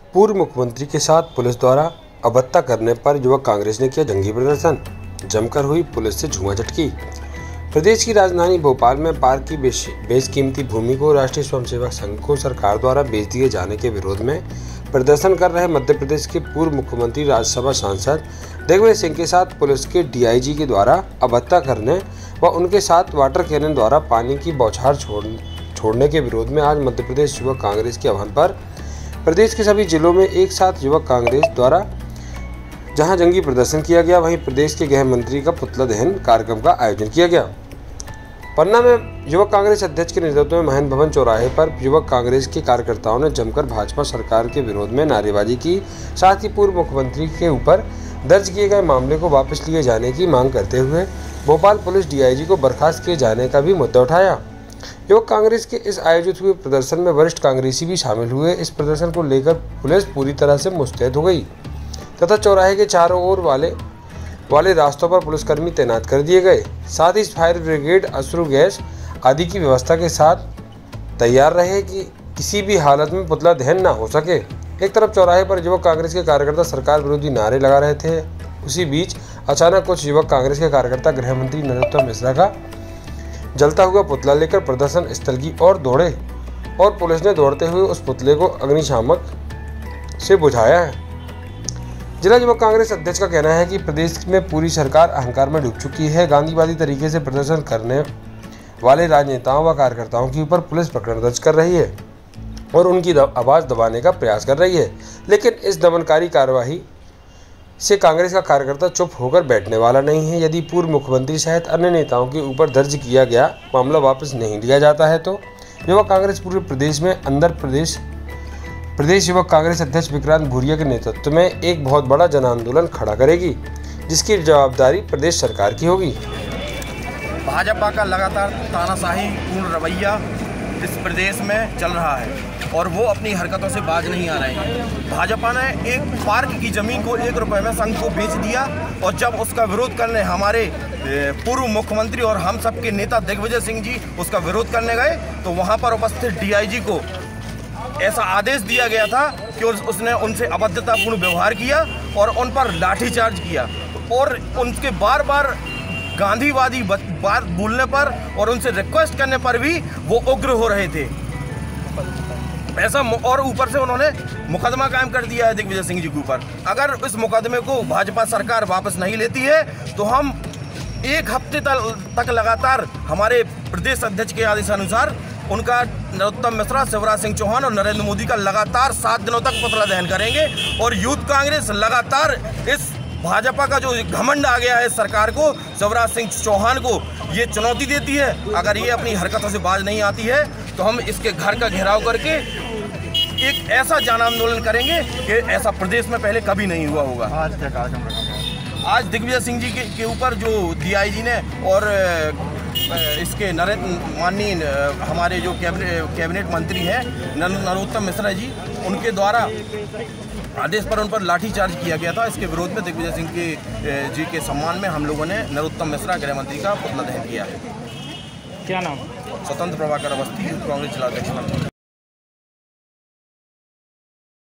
पूर्व मुख्यमंत्री के साथ पुलिस द्वारा अभद्रता करने पर युवक कांग्रेस ने किया जंगी प्रदर्शन। जमकर हुई पुलिस से झूमाझटकी। प्रदेश की राजधानी भोपाल में पार्क की बेशकीमती भूमि को राष्ट्रीय स्वयंसेवक संघ को सरकार द्वारा बेच दिए जाने के विरोध में प्रदर्शन कर रहे मध्य प्रदेश के पूर्व मुख्यमंत्री राज्यसभा सांसद दिग्विजय सिंह के साथ पुलिस के डीआईजी के द्वारा अभद्रता करने व उनके साथ वाटर कैनन द्वारा पानी की बौछार छोड़ने के विरोध में आज मध्य प्रदेश युवक कांग्रेस के आह्वान पर प्रदेश के सभी जिलों में एक साथ युवक कांग्रेस द्वारा जहां जंगी प्रदर्शन किया गया, वहीं प्रदेश के गृह मंत्री का पुतला दहन कार्यक्रम का आयोजन किया गया। पन्ना में युवक कांग्रेस अध्यक्ष के नेतृत्व में महंत भवन चौराहे पर युवक कांग्रेस के कार्यकर्ताओं ने जमकर भाजपा सरकार के विरोध में नारेबाजी की। साथ ही पूर्व मुख्यमंत्री के ऊपर दर्ज किए गए मामले को वापस लिए जाने की मांग करते हुए भोपाल पुलिस डीआईजी को बर्खास्त किए जाने का भी मुद्दा उठाया। युवक कांग्रेस के इस आयोजित हुए प्रदर्शन में वरिष्ठ कांग्रेसी भी शामिल हुए। इस प्रदर्शन को लेकर पुलिस पूरी तरह से मुस्तैद हो गई तथा चौराहे के चारों ओर वाले रास्तों पर पुलिसकर्मी तैनात कर दिए गए। साथ ही फायर ब्रिगेड, अश्रु गैस आदि की व्यवस्था के साथ तैयार रहे कि किसी भी हालत में पुतला दहन न हो सके। एक तरफ चौराहे पर युवक कांग्रेस के कार्यकर्ता सरकार विरोधी नारे लगा रहे थे, उसी बीच अचानक कुछ युवक कांग्रेस के कार्यकर्ता गृह मंत्री नरोत्तम मिश्रा का जलता हुआ पुतला लेकर प्रदर्शन स्थल की ओर दौड़े और पुलिस ने दौड़ते हुए उस पुतले को अग्निशामक से बुझाया है। जिला युवक कांग्रेस अध्यक्ष का कहना है कि प्रदेश में पूरी सरकार अहंकार में डूब चुकी है। गांधीवादी तरीके से प्रदर्शन करने वाले राजनेताओं व कार्यकर्ताओं के ऊपर पुलिस प्रकरण दर्ज कर रही है और उनकी आवाज़ दबाने का प्रयास कर रही है, लेकिन इस दमनकारी कार्रवाई से कांग्रेस का कार्यकर्ता चुप होकर बैठने वाला नहीं है। यदि पूर्व मुख्यमंत्री सहित अन्य नेताओं के ऊपर दर्ज किया गया मामला वापस नहीं लिया जाता है तो युवक कांग्रेस पूरे प्रदेश में प्रदेश युवक कांग्रेस अध्यक्ष विक्रांत भूरिया के नेतृत्व में एक बहुत बड़ा जन आंदोलन खड़ा करेगी, जिसकी जवाबदारी प्रदेश सरकार की होगी। भाजपा का लगातार तानाशाही पूर्ण रवैया इस प्रदेश में चल रहा है और वो अपनी हरकतों से बाज नहीं आ रहे हैं। भाजपा ने एक पार्क की ज़मीन को 1 रुपये में संघ को बेच दिया और जब उसका विरोध करने हमारे पूर्व मुख्यमंत्री और हम सब के नेता दिग्विजय सिंह जी उसका विरोध करने गए तो वहाँ पर उपस्थित डीआईजी को ऐसा आदेश दिया गया था कि उसने उनसे अभद्रतापूर्ण व्यवहार किया और उन पर लाठीचार्ज किया और उनके बार बार गांधीवादी बात बोलने पर और उनसे रिक्वेस्ट करने पर भी वो उग्र हो रहे थे ऐसा। और ऊपर से उन्होंने मुकदमा कायम कर दिया है दिग्विजय सिंह जी के ऊपर। अगर इस मुकदमे को भाजपा सरकार वापस नहीं लेती है तो हम 1 हफ्ते तक लगातार हमारे प्रदेश अध्यक्ष के आदेशानुसार उनका नरोत्तम मिश्रा, शिवराज सिंह चौहान और नरेंद्र मोदी का लगातार 7 दिनों तक पुतला दहन करेंगे और यूथ कांग्रेस लगातार इस भाजपा का जो घमंड आ गया है सरकार को, शिवराज सिंह चौहान को ये चुनौती देती है। अगर ये अपनी हरकतों से बाज नहीं आती है तो हम इसके घर का घेराव करके एक ऐसा जन आंदोलन करेंगे कि ऐसा प्रदेश में पहले कभी नहीं हुआ होगा। आज क्या कार्यक्रम रखा? आज दिग्विजय सिंह जी के ऊपर जो डीआईजी ने और इसके माननीय हमारे जो कैबिनेट मंत्री हैं नरोत्तम मिश्रा जी, उनके द्वारा आदेश पर उन पर लाठीचार्ज किया गया था। इसके विरोध में दिग्विजय सिंह जी के सम्मान में हम लोगों ने नरोत्तम मिश्रा गृह मंत्री का पुतला दहन किया है। क्या नाम? स्वतंत्र प्रभाकर अवस्थी, यूथ कांग्रेस जिला अध्यक्ष।